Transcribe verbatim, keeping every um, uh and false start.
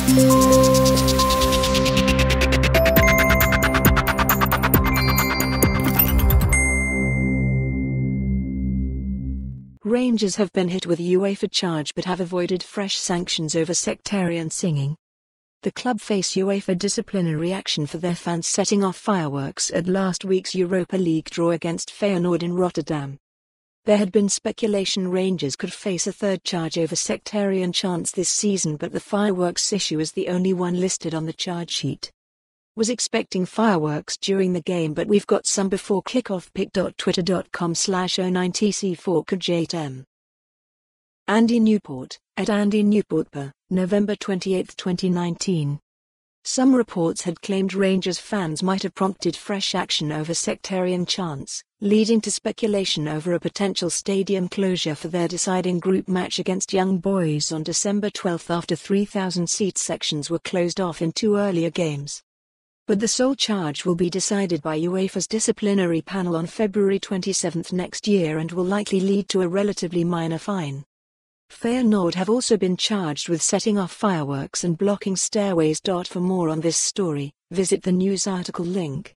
Rangers have been hit with a UEFA charge but have avoided fresh sanctions over sectarian singing. The club face UEFA disciplinary action for their fans setting off fireworks at last week's Europa League draw against Feyenoord in Rotterdam. There had been speculation Rangers could face a third charge over sectarian chants this season, but the fireworks issue is the only one listed on the charge sheet. Was expecting fireworks during the game, but we've got some before kickoff. pic dot twitter dot com slash oh nine T C four K J eight M. Andy Newport, at Andy Newport per, November twenty-eighth twenty nineteen. Some reports had claimed Rangers fans might have prompted fresh action over sectarian chants, leading to speculation over a potential stadium closure for their deciding group match against Young Boys on December twelfth after three thousand seat sections were closed off in two earlier games. But the sole charge will be decided by UEFA's disciplinary panel on February twenty-seventh next year and will likely lead to a relatively minor fine. Feyenoord have also been charged with setting off fireworks and blocking stairways. For more on this story, visit the news article link.